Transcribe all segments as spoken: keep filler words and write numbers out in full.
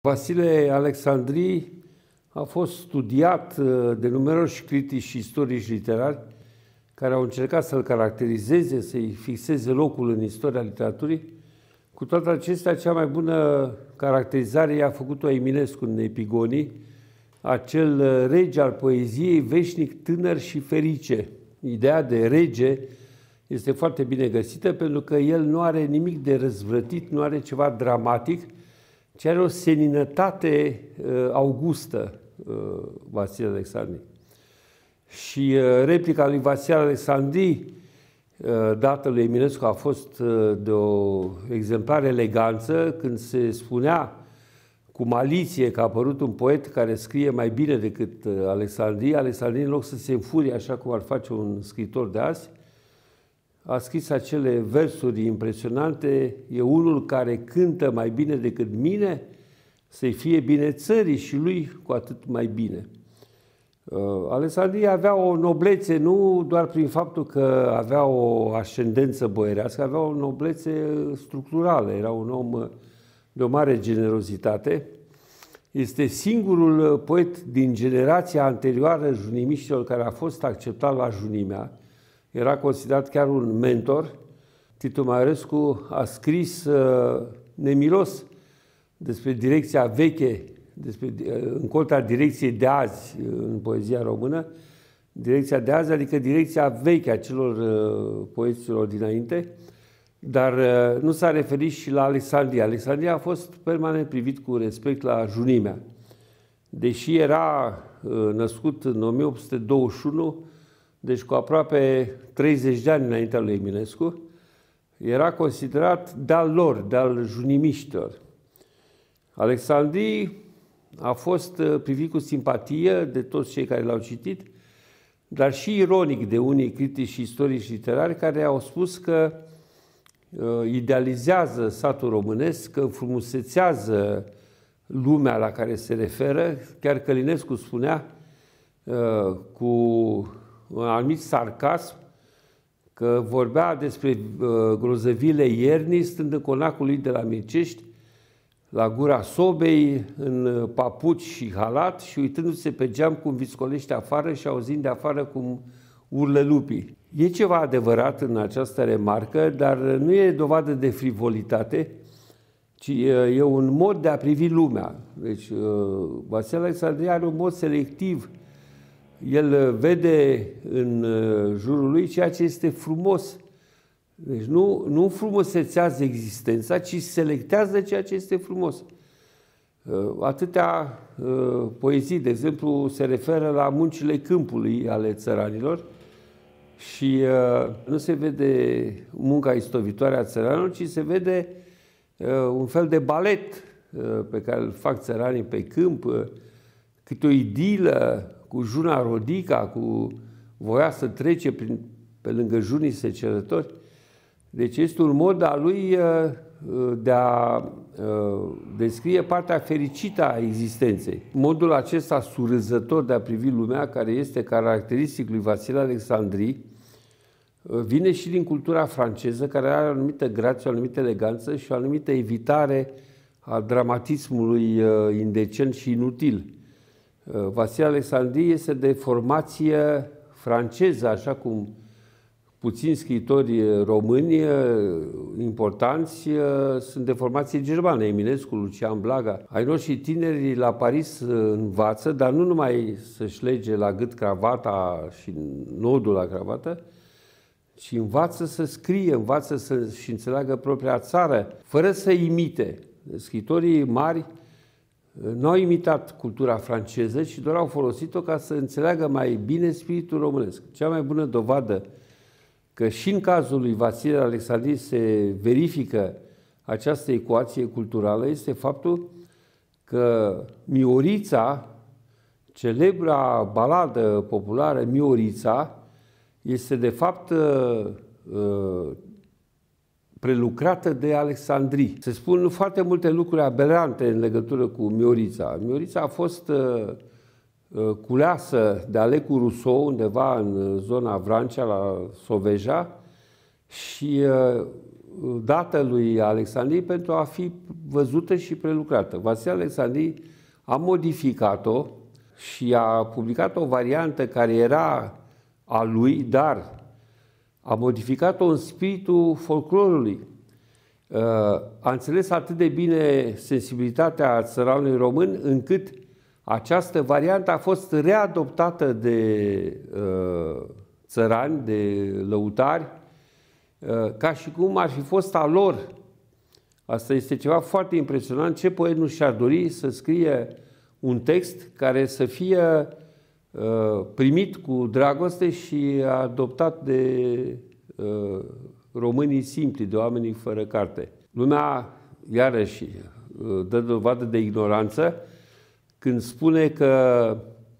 Vasile Alexandri a fost studiat de numeroși critici și istorici literari care au încercat să-l caracterizeze, să-i fixeze locul în istoria literaturii. Cu toate acestea, cea mai bună caracterizare i-a făcut-o Eminescu în Epigonii, acel rege al poeziei, veșnic, tânăr și ferice. Ideea de rege este foarte bine găsită pentru că el nu are nimic de răzvrătit, nu are ceva dramatic, ci are o seninătate uh, augustă, uh, Vasile Alexandri. Și uh, replica lui Vasile Alexandri, uh, dată lui Eminescu, a fost uh, de o exemplară eleganță, când se spunea cu maliție că a apărut un poet care scrie mai bine decât uh, Alexandri. Alexandri, în loc să se înfurie așa cum ar face un scriitor de azi, a scris acele versuri impresionante: e unul care cântă mai bine decât mine, să-i fie bine țării și lui cu atât mai bine. Uh, Alexandri avea o noblețe, nu doar prin faptul că avea o ascendență boierească, avea o noblețe structurală, era un om de o mare generozitate. Este singurul poet din generația anterioară junimiștilor care a fost acceptat la junimea. Era considerat chiar un mentor. Titu Maiorescu a scris uh, nemilos despre direcția veche, despre, uh, în contra direcției de azi uh, în poezia română, direcția de azi, adică direcția veche a celor uh, poeților dinainte, dar uh, nu s-a referit și la Alexandria. Alexandria a fost permanent privit cu respect la junimea. Deși era uh, născut în o mie opt sute douăzeci și unu, deci cu aproape treizeci de ani înaintea lui Eminescu, era considerat de-al lor, de-al junimiștilor. Alexandri a fost privit cu simpatie de toți cei care l-au citit, dar și ironic de unii critici și istorici literari care au spus că uh, idealizează satul românesc, că înfrumusețează lumea la care se referă. Chiar Călinescu spunea uh, cu un anumit sarcasm că vorbea despre uh, grozăvile iernii stând în conacul lui de la Mircești, la gura sobei, în papuci și halat și uitându-se pe geam cum viscolește afară și auzind de afară cum urlă lupii. E ceva adevărat în această remarcă, dar nu e dovadă de frivolitate, ci e un mod de a privi lumea. Deci uh, Vasile Alexandri are un mod selectiv. El vede în jurul lui ceea ce este frumos. Deci nu, nu frumusețează existența, ci selectează ceea ce este frumos. Atâtea poezii, de exemplu, se referă la muncile câmpului ale țăranilor și nu se vede munca istovitoare a țăranilor, ci se vede un fel de balet pe care îl fac țăranii pe câmp, câte o idilă cu juna Rodica, cu voia să trece prin, pe lângă junii secerători. Deci este un mod al lui de a descrie partea fericită a existenței. Modul acesta surâzător de a privi lumea, care este caracteristic lui Vasile Alexandri, vine și din cultura franceză, care are o anumită grație, o anumită eleganță și o anumită evitare a dramatismului indecent și inutil. Vasile Alexandri este de formație franceză, așa cum puțini scriitori români importanți sunt de formație germană. Eminescu, Lucian Blaga. Ai noștri tineri la Paris învață, dar nu numai să-și lege la gât cravata și nodul la cravată, ci învață să scrie, învață să-și înțeleagă propria țară, fără să imite. Scriitorii mari nu au imitat cultura franceză, ci doar au folosit-o ca să înțeleagă mai bine spiritul românesc. Cea mai bună dovadă că și în cazul lui Vasile Alexandri se verifică această ecuație culturală este faptul că Miorița, celebra baladă populară Miorița, este de fapt prelucrată de Alexandri. Se spun foarte multe lucruri aberante în legătură cu Miorița. Miorița a fost uh, culeasă de Alecu Rousseau undeva în zona Vrancea, la Soveja, și uh, dată lui Alexandrii pentru a fi văzută și prelucrată. Vasile Alexandrii a modificat-o și a publicat o variantă care era a lui, dar a modificat-o în spiritul folclorului. A înțeles atât de bine sensibilitatea țăranului român, încât această variantă a fost readoptată de țărani, de lăutari, ca și cum ar fi fost a lor. Asta este ceva foarte impresionant. Ce poet nu și-ar dori să scrie un text care să fie primit cu dragoste și adoptat de românii simpli, de oamenii fără carte. Lumea, iarăși, dă dovadă de ignoranță când spune că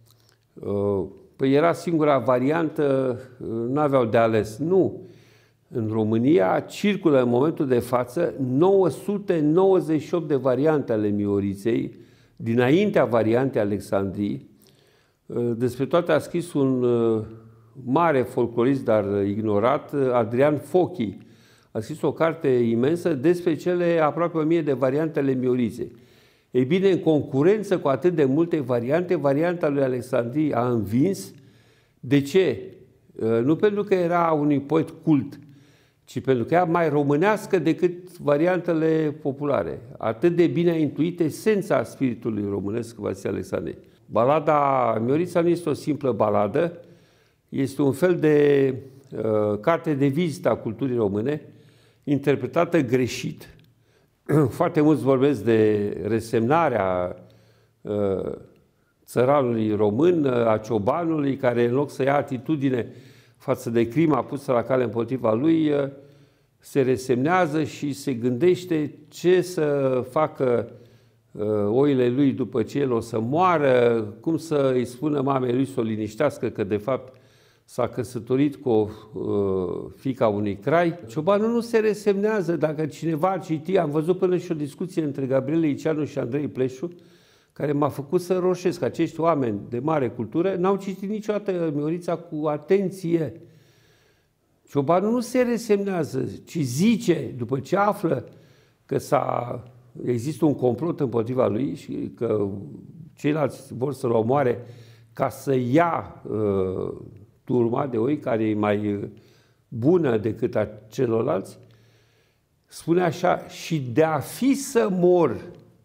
păi era singura variantă, n-aveau de ales. Nu. În România circulă în momentul de față nouă sute nouăzeci și opt de variante ale Mioriței, dinaintea variantei Alexandrii. Despre toate a scris un mare folclorist, dar ignorat, Adrian Fochi. A scris o carte imensă despre cele aproape o mie de variante ale Mioriței. Ei bine, în concurență cu atât de multe variante, varianta lui Alexandrii a învins. De ce? Nu pentru că era unui poet cult, ci pentru că era mai românească decât variantele populare. Atât de bine a intuit esența spiritului românesc Vasile Alexandrii. Balada Miorița nu este o simplă baladă, este un fel de uh, carte de vizită a culturii române, interpretată greșit. Foarte mulți vorbesc de resemnarea uh, țăranului român, a ciobanului, care în loc să ia atitudine față de crima pusă la cale împotriva lui, uh, se resemnează și se gândește ce să facă uh, oile lui după ce el o să moară, cum să îi spună mamei lui să o liniștească, că de fapt s-a căsătorit cu o uh, fiica unui crai. Ciobanul nu se resemnează. Dacă cineva ar citi, am văzut până și o discuție între Gabriel Liceanu și Andrei Pleșu, care m-a făcut să roșesc. Acești oameni de mare cultură n-au citit niciodată Miorița cu atenție. Ciobanul nu se resemnează, ci zice, după ce află că s-a, există un complot împotriva lui și că ceilalți vor să-l omoare ca să ia uh, turma de oi, care e mai bună decât a celorlalți, spune așa: și de-a fi să mor,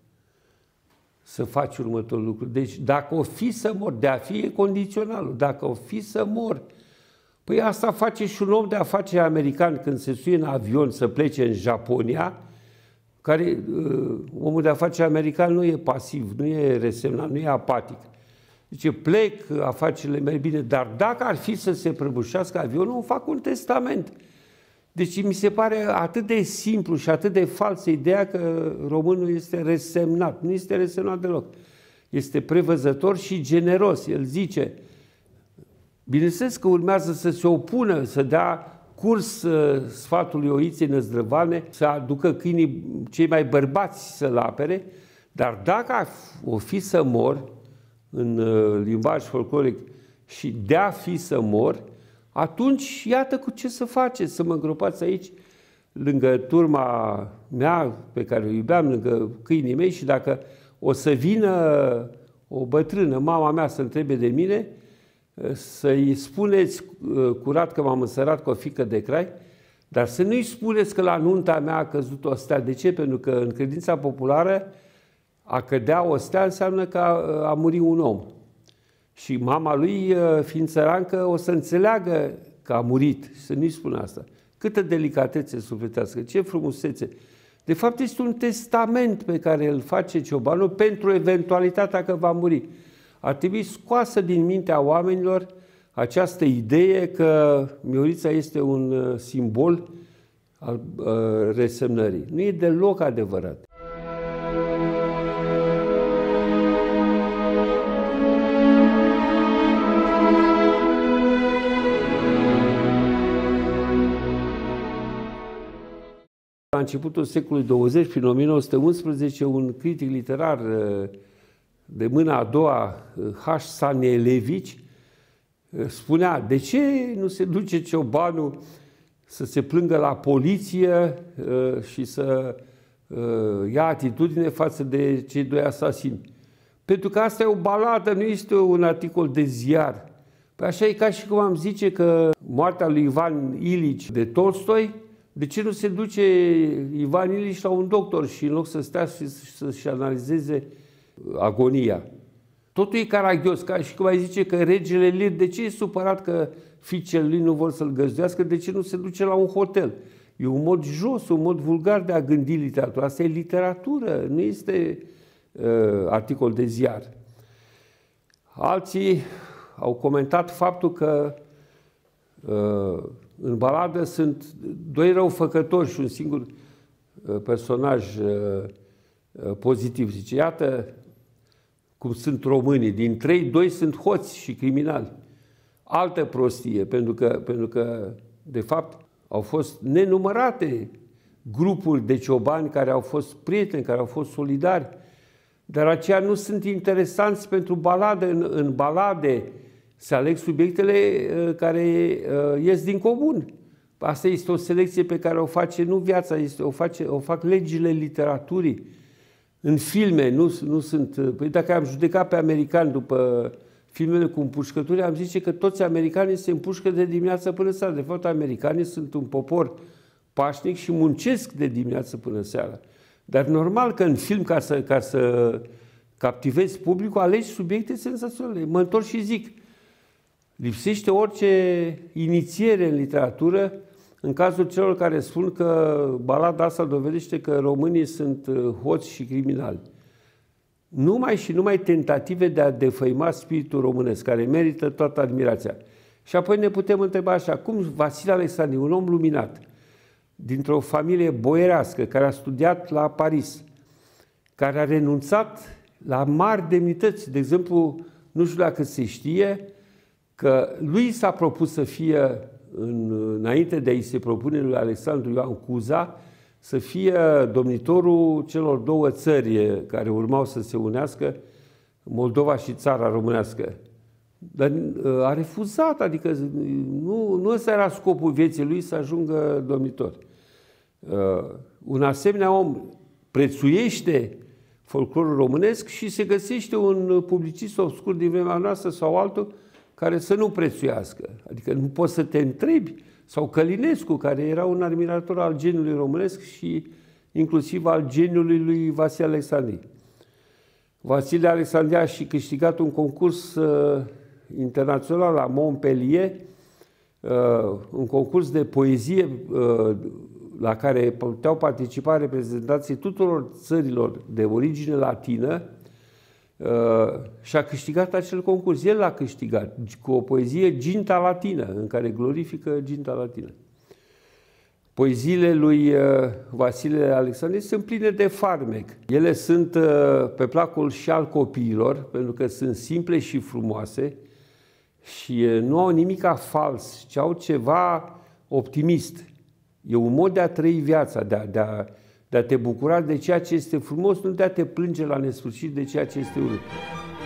să faci următorul lucru. Deci dacă o fi să mor, de-a fi e condiționalul, dacă o fi să mor, păi asta face și un om de afaceri american când se suie în avion să plece în Japonia, care uh, omul de afaceri american nu e pasiv, nu e resemnat, nu e apatic. Zice, plec, afacerile merg bine, dar dacă ar fi să se prăbușească avionul, îmi fac un testament. Deci mi se pare atât de simplu și atât de falsă ideea că românul este resemnat. Nu este resemnat deloc. Este prevăzător și generos. El zice, bineînțeles că urmează să se opună, să dea curs uh, sfatului Oiței Năzdrăvane, să aducă câinii cei mai bărbați să-l apere, dar dacă o fi să mor, în uh, limbaj folcloric, și de-a fi să mor, atunci iată cu ce să faceți, să mă îngropați aici, lângă turma mea pe care o iubeam, lângă câinii mei, și dacă o să vină o bătrână, mama mea, să întrebe de mine, să-i spuneți curat că m-am însărat cu o fiică de crai, dar să nu-i spuneți că la nunta mea a căzut o stea. De ce? Pentru că în credința populară a cădea o stea înseamnă că a, a murit un om. Și mama lui, fiind țărancă, o să înțeleagă că a murit. Să nu-i spună asta. Câtă delicatețe sufletească, ce frumusețe. De fapt, este un testament pe care îl face ciobanul pentru eventualitatea că va muri. Ar trebui scoasă din mintea oamenilor această idee că Miorița este un simbol al uh, resemnării. Nu e deloc adevărat. La începutul secolului douăzeci, prin o mie nouă sute unsprezece, un critic literar de mâna a doua, H. Sanielevici, spunea, de ce nu se duce ciobanul să se plângă la poliție și să ia atitudine față de cei doi asasini. Pentru că asta e o baladă, nu este un articol de ziar. Păi așa e ca și cum am zice că moartea lui Ivan Ilici de Tolstoi, de ce nu se duce Ivan Ilici la un doctor și în loc să stea și să-și analizeze agonia? Totul e caragios, ca și cum ai zice că regele Lir, de ce e supărat că fiicele lui nu vor să-l găzduiască, de ce nu se duce la un hotel? E un mod jos, un mod vulgar de a gândi literatura. Asta e literatură, nu este uh, articol de ziar. Alții au comentat faptul că uh, în baladă sunt doi răufăcători și un singur uh, personaj uh, uh, pozitiv. Zice, iată cum sunt românii. Din trei, doi sunt hoți și criminali. Altă prostie, pentru că, pentru că, de fapt, au fost nenumărate grupuri de ciobani care au fost prieteni, care au fost solidari, dar aceia nu sunt interesanți pentru baladă. În, în balade se aleg subiectele uh, care uh, ies din comun. Asta este o selecție pe care o face nu viața, este, o, face, o fac legile literaturii. În filme nu, nu sunt... Păi dacă am judecat pe americani după filmele cu împușcături, am zice că toți americanii se împușcă de dimineață până seara. De fapt, americanii sunt un popor pașnic și muncesc de dimineață până seara. Dar normal că în film, ca să, ca să captivezi publicul, alegi subiecte senzaționale. Mă întorc și zic, lipsește orice inițiere în literatură în cazul celor care spun că balada asta dovedește că românii sunt hoți și criminali. Numai și numai tentative de a defăima spiritul românesc, care merită toată admirația. Și apoi ne putem întreba așa, cum Vasile Alexandri, un om luminat, dintr-o familie boierească, care a studiat la Paris, care a renunțat la mari demnități, de exemplu, nu știu dacă se știe, că lui s-a propus să fie, în, înainte de a-i se propune lui Alexandru Ioan Cuza, să fie domnitorul celor două țări care urmau să se unească, Moldova și țara românească. Dar a refuzat, adică nu, nu ăsta era scopul vieții lui, să ajungă domnitor. Un asemenea om prețuiește folclorul românesc și se găsește un publicist obscur din vremea noastră sau altul care să nu prețuiască. Adică nu poți să te întrebi. Sau Călinescu, care era un admirator al geniului românesc și inclusiv al geniului lui Vasile Alexandri. Vasile Alexandri a și câștigat un concurs uh, internațional la Montpellier, uh, un concurs de poezie uh, la care puteau participa reprezentanții tuturor țărilor de origine latină, uh, și a câștigat acel concurs. El l-a câștigat cu o poezie Ginta Latină, în care glorifică Ginta Latină. Poeziile lui uh, Vasile Alexandri sunt pline de farmec. Ele sunt uh, pe placul și al copiilor, pentru că sunt simple și frumoase și uh, nu au nimica fals, ci au ceva optimist. E un mod de a trăi viața, de a, de a, de a te bucura de ceea ce este frumos, nu de a te plânge la nesfârșit de ceea ce este urât.